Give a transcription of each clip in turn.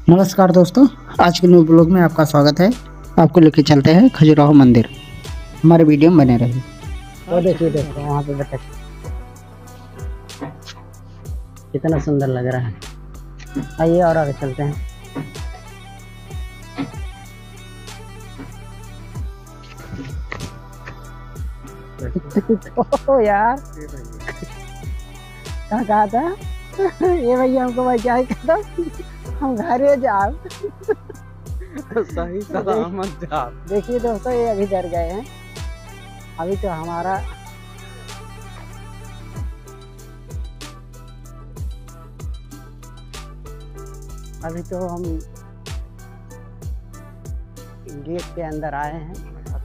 नमस्कार दोस्तों, आज के न्यू ब्लॉग में आपका स्वागत है। आपको लेके चलते हैं खजुराहो मंदिर। हमारे वीडियो में बने रहिए। तो देखिए दोस्तों, वहाँ पे बतख कितना सुंदर लग रहा है। आइए और आगे चलते हैं। तो यार क्या कहा था ये भैया हमको भाई क्या कहता, हम घर जा सही सलामत जा। देखिए दोस्तों, ये अभी डर गए हैं। अभी तो हमारा अभी तो हम गेट के अंदर आए हैं।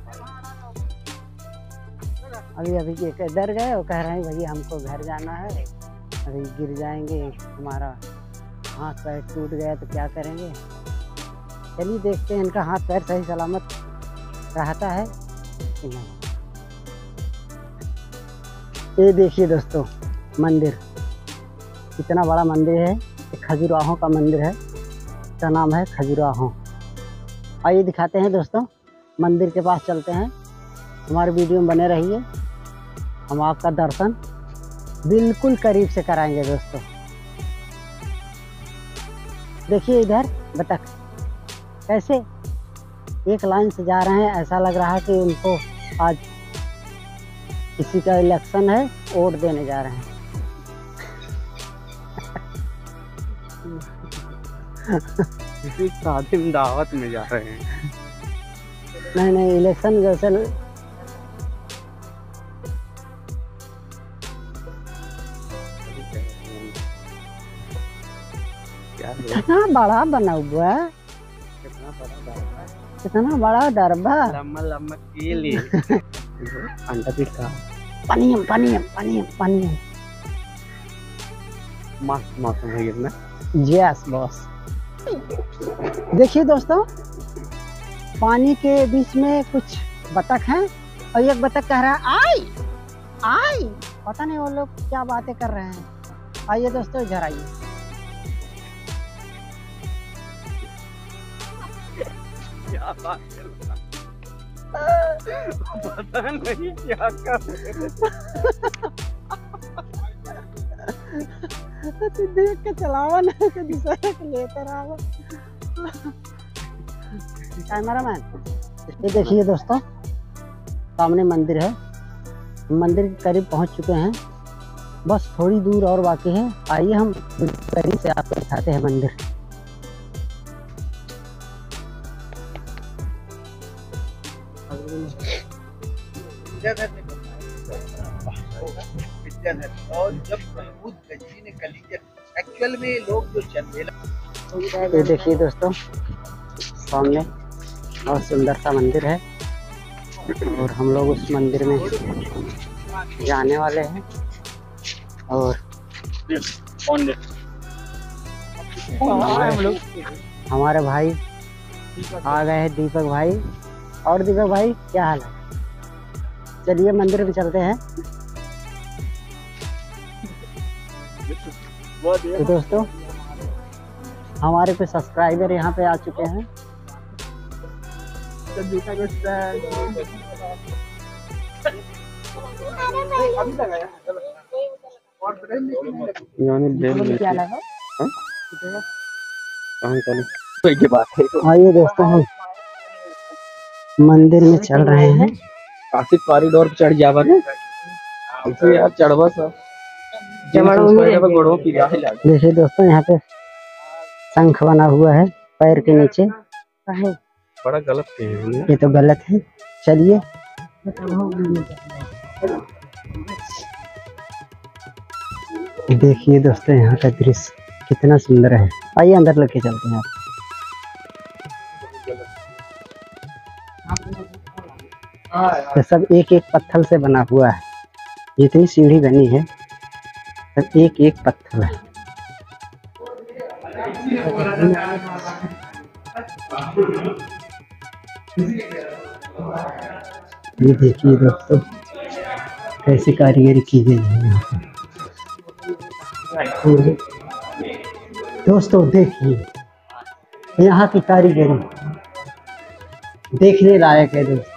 अभी ये डर गए और कह रहे हैं भैया हमको घर जाना है, अभी गिर जाएंगे, हमारा हाथ पैर टूट गया तो क्या करेंगे। चलिए देखते हैं इनका हाथ पैर सही सलामत रहता है कि नहीं। ये देखिए दोस्तों, मंदिर कितना बड़ा मंदिर है। ये खजुराहो का मंदिर है, इसका नाम है खजुराहो। आइए दिखाते हैं दोस्तों, मंदिर के पास चलते हैं। हमारे वीडियो में बने रहिए, हम आपका दर्शन बिल्कुल करीब से कराएंगे दोस्तों। देखिए इधर बतख कैसे एक लाइन से जा रहे हैं। ऐसा लग रहा है कि उनको आज किसी का इलेक्शन है, वोट देने जा रहे हैं। किसी शादी में दावत में जा रहे हैं। नहीं, इलेक्शन जैसे कितना बड़ा बना हुआ है, कितना बड़ा डरबा। लम्बा लम्बा केले अंडा पिट्ठा पानी मस्त मौसम है कितना। Yes boss. देखिए दोस्तों, पानी के बीच में कुछ बतख हैं और एक बतख कह रहा है आई आई। पता नहीं वो लोग क्या बातें कर रहे हैं। आइए दोस्तों इधर आइए। क्या बात कर रहा पता नहीं क्या कर तो देख के चलावा ना, कि दूसरे को लेते रहो। कैमरामैन, ये देखिए दोस्तों, सामने मंदिर है। मंदिर के करीब पहुंच चुके हैं, बस थोड़ी दूर और बाकी है। आइए हम करीब से आपको दिखाते हैं मंदिर। और जब महमूद गंजी ने कली एक्चुअल में लोग जो चंदेला। ये देखिए दोस्तों, सामने बहुत सुंदर सा मंदिर है और हम लोग उस मंदिर में जाने वाले हैं। और हमारे भाई आ गए हैं, दीपक भाई। और दीपक भाई क्या हाल है? चलिए मंदिर में चलते हैं। तो दोस्तों, हमारे कुछ सब्सक्राइबर यहाँ पे आ चुके हैं। क्या लगा? आइए दोस्तों, हम मंदिर में चल रहे हैं। काफी कॉरिडोर पे चढ़ जावा ने यार, चढ़वा सा देखिए दोस्तों, यहाँ पे शंख बना हुआ है पैर के नीचे। बड़ा गलत है ये तो गलत है। चलिए देखिए दोस्तों, यहाँ का दृश्य कितना सुंदर है। आइए अंदर लेके चलते हैं। ये सब एक एक पत्थर से बना हुआ है। जितनी सीढ़ी बनी है सब एक एक पत्थर है। ये देखिए दोस्तों, कैसी कारीगरी की गई है यहाँ पे। दोस्तों देखिए यहाँ की कारीगरी देखने लायक है दोस्तों।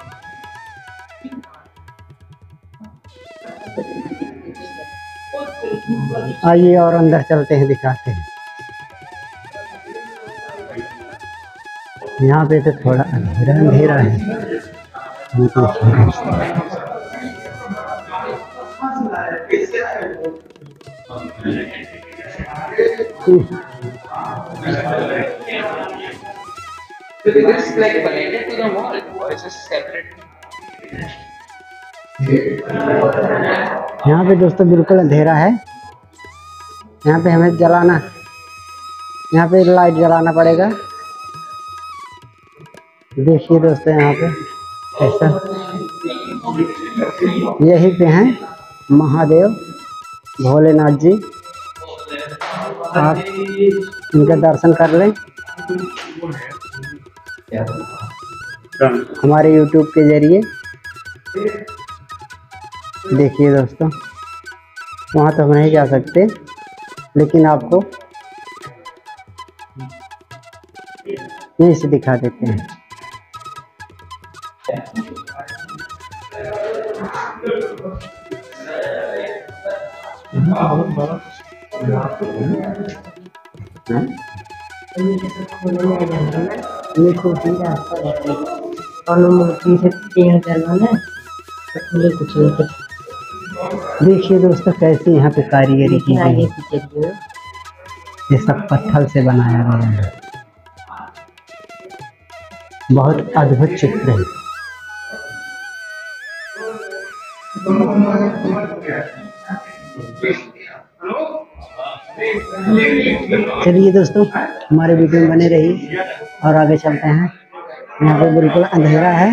आइए और अंदर चलते हैं, दिखाते हैं। यहाँ पे तो थोड़ा अंधेरा अंधेरा है। यहाँ पे दोस्तों बिल्कुल अंधेरा है। यहाँ पे हमें जलाना, यहाँ पे लाइट जलाना पड़ेगा। देखिए दोस्तों यहाँ पे ऐसा, यहीं पे हैं महादेव भोलेनाथ जी। आप इनका दर्शन कर लें हमारे YouTube के जरिए। देखिए दोस्तों, वहाँ तो हम नहीं जा सकते, लेकिन आपको यहीं से दिखा देते हैं। देखिए दोस्तों कैसे यहाँ पे कारीगरी की गई है। ये सब पत्थर से बनाया गया है, बहुत अद्भुत चित्र है। चलिए दोस्तों, हमारे वीडियो में बने रहिए और आगे चलते हैं। यहाँ पे बिल्कुल अंधेरा है,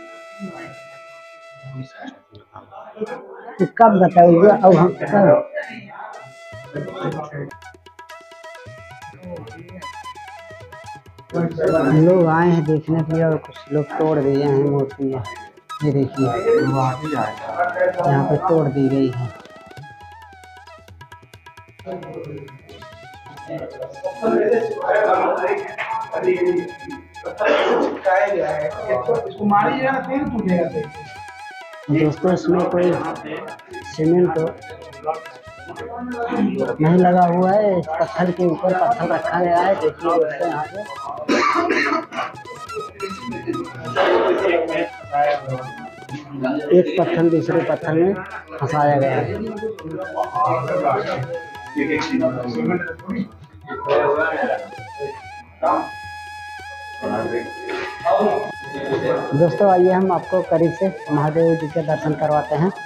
तो कब बताइए अब हम कब। लोग आए हैं देखने के लिए और कुछ लोग तोड़ दिए हैं मूर्तियाँ। ये देखिए यहाँ पे तोड़ दी गई है। दोस्तों इसमें कोई सीमेंट नहीं लगा हुआ है, इस पत्थर के ऊपर पत्थर रखा गया है। देखिए दोस्तों यहाँ पे एक पत्थर दूसरे पत्थर में फंसाया गया है। दोस्तों आइए हम आपको करीब से महादेव जी के दर्शन करवाते हैं।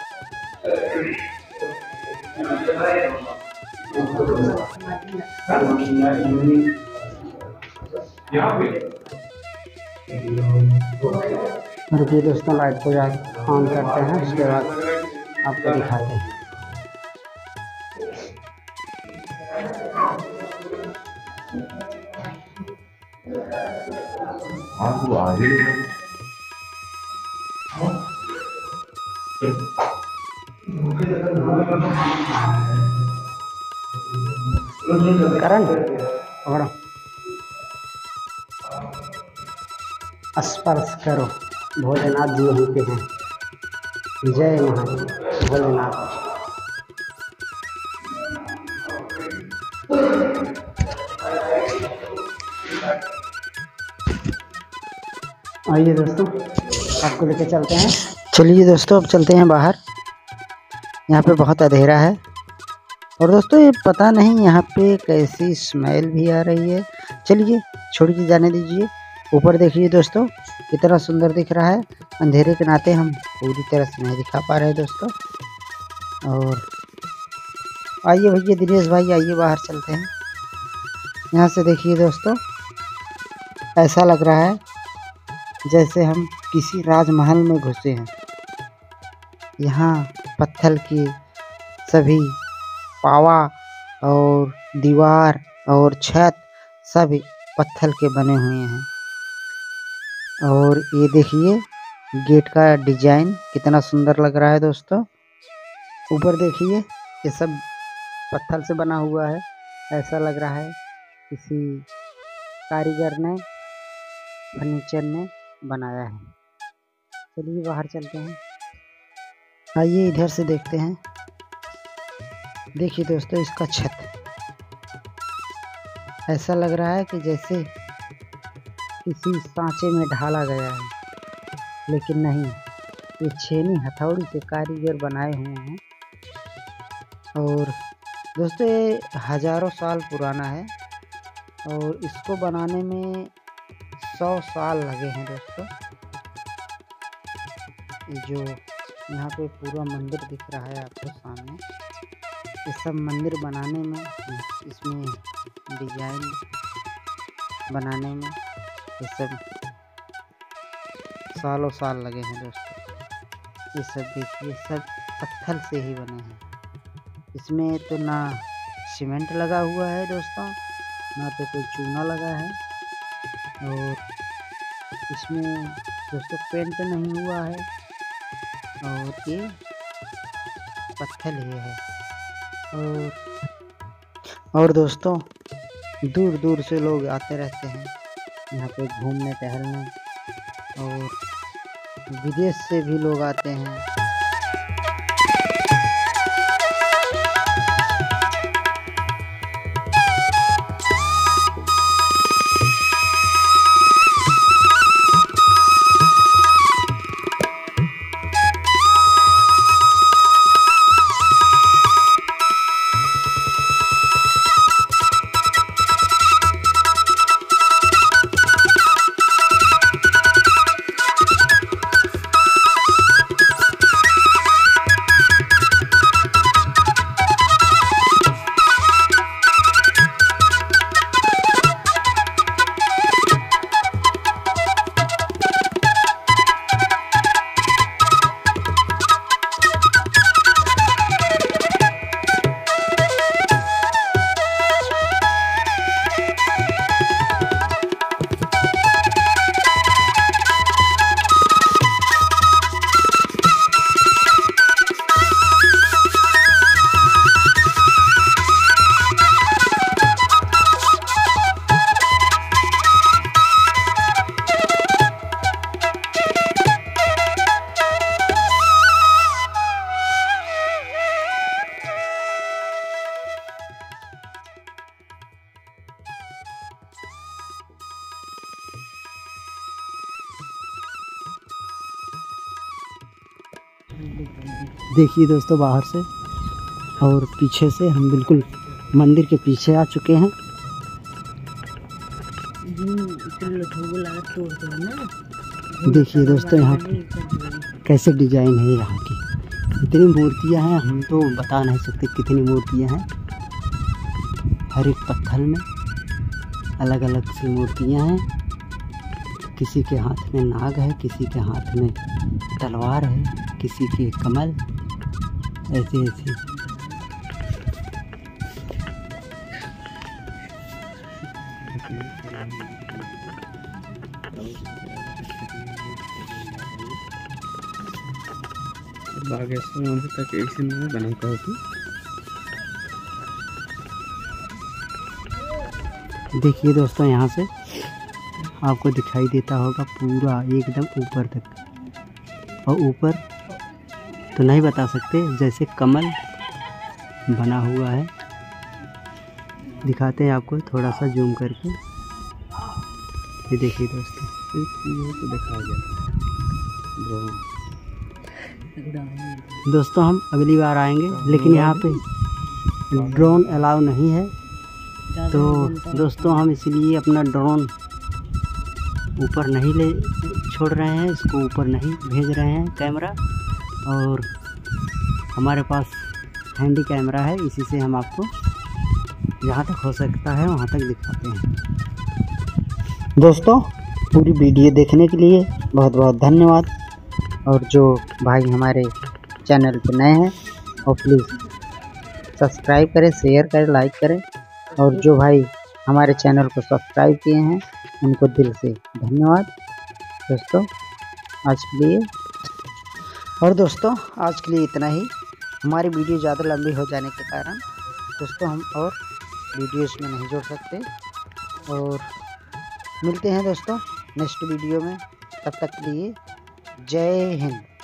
रुकिए दोस्तों, लाइट को ऑन करते हैं, उसके बाद आपको दिखाते हैं। करण पकड़ो, स्पर्श करो। भोलेनाथ जी यहीं पे हैं। जय महादेव भोलेनाथ। आइए दोस्तों आपको लेके चलते हैं। चलिए दोस्तों अब चलते हैं बाहर। यहाँ पे बहुत अंधेरा है और दोस्तों ये पता नहीं यहाँ पे कैसी स्मेल भी आ रही है। चलिए छोड़िए, जाने दीजिए। ऊपर देखिए दोस्तों कितना सुंदर दिख रहा है। अंधेरे के नाते हम पूरी तरह से नहीं दिखा पा रहे हैं दोस्तों। और आइए भैया दिनेश भाई, आइए बाहर चलते हैं। यहाँ से देखिए दोस्तों, ऐसा लग रहा है जैसे हम किसी राजमहल में घुसे हैं। यहाँ पत्थर की सभी पावा और दीवार और छत सभी पत्थर के बने हुए हैं। और ये देखिए गेट का डिजाइन कितना सुंदर लग रहा है दोस्तों। ऊपर देखिए ये सब पत्थर से बना हुआ है। ऐसा लग रहा है किसी कारीगर ने, फर्नीचर ने बनाया है। चलिए बाहर चलते हैं। आइए इधर से देखते हैं। देखिए दोस्तों, इसका छत ऐसा लग रहा है कि जैसे किसी सांचे में ढाला गया है, लेकिन नहीं, ये छेनी हथौड़ी से कारीगर बनाए हुए हैं। और दोस्तों ये हजारों साल पुराना है और इसको बनाने में 100 साल लगे हैं दोस्तों। ये जो यहाँ पे पूरा मंदिर दिख रहा है आपको सामने, ये सब मंदिर बनाने में, इसमें डिजाइन बनाने में ये सब सालों साल लगे हैं दोस्तों। ये सब देखिए, सब पत्थर से ही बने हैं। इसमें तो ना सीमेंट लगा हुआ है दोस्तों, ना तो कोई चूना लगा है, और इसमें दोस्तों पेंट नहीं हुआ है, और ये पत्थर ही है। और दोस्तों दूर दूर से लोग आते रहते हैं यहाँ पे घूमने टहलने, और विदेश से भी लोग आते हैं। देखिए दोस्तों बाहर से और पीछे से हम बिल्कुल मंदिर के पीछे आ चुके हैं। देखिए दोस्तों यहाँ कैसे डिजाइन है यहाँ की, इतनी मूर्तियाँ हैं, हम तो बता नहीं सकते कितनी मूर्तियाँ हैं। हर एक पत्थर में अलग अलग सी मूर्तियाँ हैं। किसी के हाथ में नाग है, किसी के हाथ में तलवार है, किसी के कमल, ऐसे ऐसे। बागेश्वर तक ऐसे में बना का देखिए दोस्तों यहाँ से आपको दिखाई देता होगा पूरा एकदम ऊपर तक, और ऊपर तो नहीं बता सकते, जैसे कमल बना हुआ है। दिखाते हैं आपको थोड़ा सा जूम करके। ये देखिए दोस्तों, तो दिखाया गया। दोस्तों हम अगली बार आएंगे, लेकिन यहाँ पे ड्रोन अलाउ नहीं है, तो दोस्तों हम इसलिए अपना ड्रोन ऊपर नहीं ले छोड़ रहे हैं, इसको ऊपर नहीं भेज रहे हैं कैमरा, और हमारे पास हैंडी कैमरा है, इसी से हम आपको जहाँ तक हो सकता है वहाँ तक दिखाते हैं। दोस्तों पूरी वीडियो देखने के लिए बहुत बहुत धन्यवाद, और जो भाई हमारे चैनल पर नए हैं वो प्लीज़ सब्सक्राइब करें, शेयर करें, लाइक करें, और जो भाई हमारे चैनल को सब्सक्राइब किए हैं उनको दिल से धन्यवाद दोस्तों आज के लिए। और दोस्तों आज के लिए इतना ही। हमारी वीडियो ज़्यादा लंबी हो जाने के कारण दोस्तों हम और वीडियोस में नहीं जोड़ सकते, और मिलते हैं दोस्तों नेक्स्ट वीडियो में, तब तक के लिए जय हिंद।